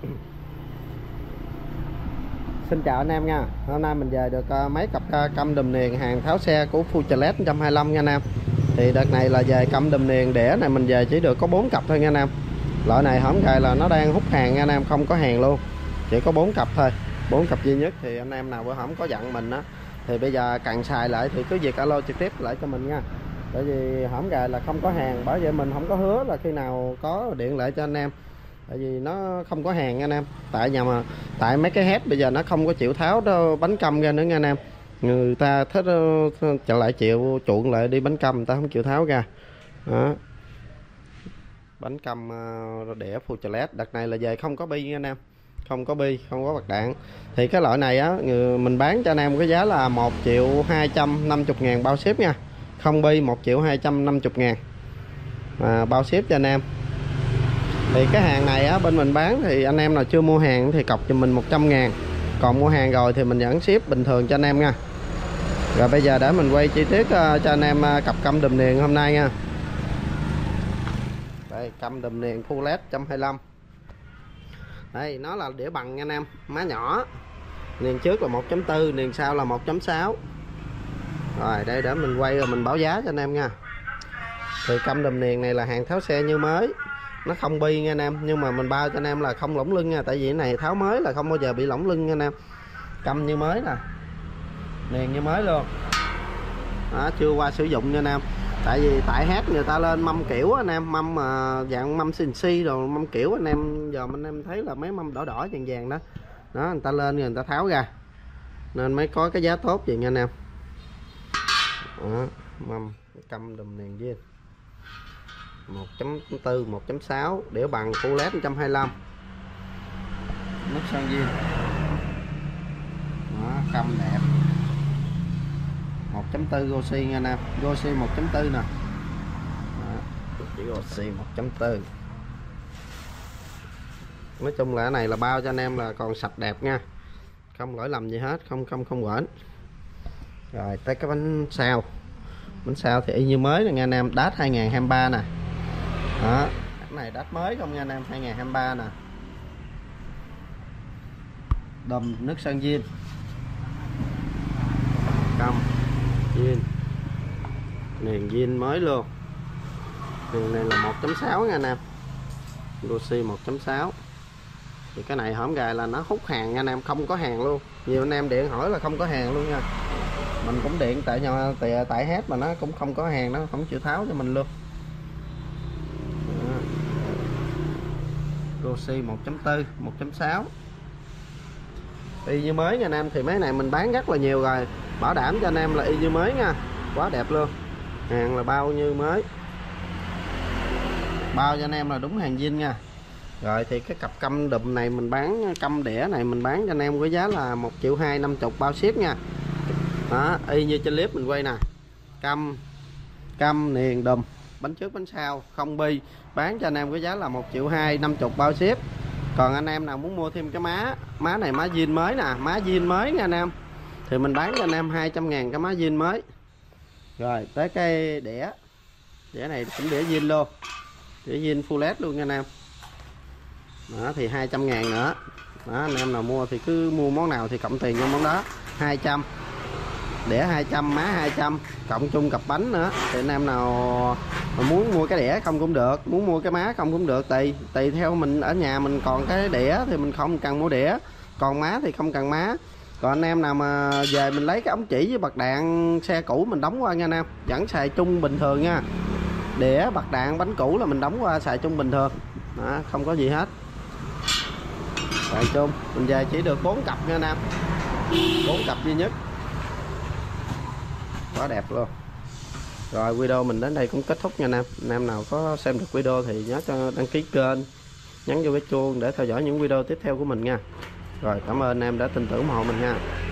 Xin chào anh em nha. Hôm nay mình về được mấy cặp căm đùm niền hàng tháo xe của Fujilet 125 nha anh em. Thì đợt này là về căm đùm niền đĩa này mình về chỉ được có 4 cặp thôi nha anh em. Loại này hổng gài là nó đang hút hàng nha anh em, không có hàng luôn. Chỉ có 4 cặp thôi, 4 cặp duy nhất. Thì anh em nào bữa hổm có dặn mình á thì bây giờ cần xài lại thì cứ việc alo trực tiếp lại cho mình nha. Bởi vì hổng gài là không có hàng, bởi vậy mình không có hứa là khi nào có điện lại cho anh em. Tại vì nó không có hàng nha anh em. Tại mấy cái hết bây giờ nó không có chịu tháo đâu, bánh căm ra nữa nha anh em. Người ta thích trở lại chịu chuộng lại đi bánh căm, người ta không chịu tháo ra đó. Bánh căm đĩa Fujilet đợt này là về không có bi nha anh em, không có bi, không có bạc đạn. Thì cái loại này á mình bán cho anh em cái giá là 1.250.000 bao ship nha, không bi 1.250.000 bao ship cho anh em. Thì cái hàng này á bên mình bán thì anh em nào chưa mua hàng thì cọc cho mình 100.000, còn mua hàng rồi thì mình vẫn ship bình thường cho anh em nha. Rồi bây giờ để mình quay chi tiết cho anh em cặp căm đùm niền hôm nay nha. Đây, căm đùm niền Fujilet 125. Đây, nó là đĩa bằng nha anh em, má nhỏ. Niền trước là 1.4, niền sau là 1.6. Rồi đây để mình quay rồi mình báo giá cho anh em nha. Thì căm đùm niền này là hàng tháo xe như mới, nó không bi nha anh em, nhưng mà mình bao cho anh em là không lỏng lưng nha, tại vì cái này tháo mới là không bao giờ bị lỏng lưng nha anh em. Căm như mới nè, niền như mới luôn đó, chưa qua sử dụng nha anh em. Tại vì tại hát người ta lên mâm kiểu anh em, mâm mà dạng mâm CNC rồi mâm kiểu anh em, giờ anh em thấy là mấy mâm đỏ đỏ vàng vàng đó đó, người ta lên người ta tháo ra nên mới có cái giá tốt vậy nha anh em đó. Mâm căm đùm niền viên 1.4, 1.6 đĩa bằng Fujilet 125, nút sơn viên đó, căm đẹp 1.4 Gosi nha anh em, Gosi 1.4 nè, chỉ Gosi 1.4. Nói chung là cái này là bao cho anh em là còn sạch đẹp nha, không lỗi lầm gì hết, không quẩn. Rồi tới cái bánh sau, bánh sau thì y như mới nè nha anh em, đát 2023 nè đó, cái này đát mới không nha anh em, 2023 nè, đùm nước sơn zin, căm zin, niền zin mới luôn. Niền này là 1.6 nha anh em, Gosi 1.6. Thì cái này hổm gài là nó hút hàng nha anh em, không có hàng luôn. Nhiều anh em điện hỏi là không có hàng luôn nha, mình cũng điện tại hết mà nó cũng không có hàng, nó không chịu tháo cho mình luôn. Gosi 1.4, 1.6 y như mới nha anh em. Thì mấy này mình bán rất là nhiều rồi, bảo đảm cho anh em là y như mới nha, quá đẹp luôn. Hàng là bao như mới, bao cho anh em là đúng hàng zin nha. Rồi thì cái cặp căm đùm này mình bán, căm đĩa này mình bán cho anh em với giá là 1.250.000 bao ship nha đó, y như trên clip mình quay nè. Căm niền đùm, bánh trước bánh sau, không bi, bán cho anh em với giá là 1.250.000 bao ship. Còn anh em nào muốn mua thêm cái má này, má zin mới nè, má zin mới nha anh em, thì mình bán cho anh em 200.000 cái má zin mới. Rồi tới cái đĩa này cũng đĩa zin luôn, đĩa zin Fujilet luôn nha anh em đó, thì 200.000 nữa đó. Anh em nào mua thì cứ mua món nào thì cộng tiền cho món đó, 200 đĩa 200, má 200, cộng chung cặp bánh nữa. Thì anh em nào mà muốn mua cái đĩa không cũng được, muốn mua cái má không cũng được, tùy theo mình. Ở nhà mình còn cái đĩa thì mình không cần mua đĩa, còn má thì không cần má. Còn anh em nào mà về mình lấy cái ống chỉ với bạc đạn xe cũ mình đóng qua nha anh em, vẫn xài chung bình thường nha. Đĩa bạc đạn bánh cũ là mình đóng qua xài chung bình thường đó, không có gì hết. Xài chung mình về chỉ được 4 cặp nha anh em, 4 cặp duy nhất, quá đẹp luôn. Rồi video mình đến đây cũng kết thúc nha anh em. Anh em nào có xem được video thì nhớ cho đăng ký kênh, nhấn vô cái chuông để theo dõi những video tiếp theo của mình nha. Rồi cảm ơn anh em đã tin tưởng ủng hộ mình nha.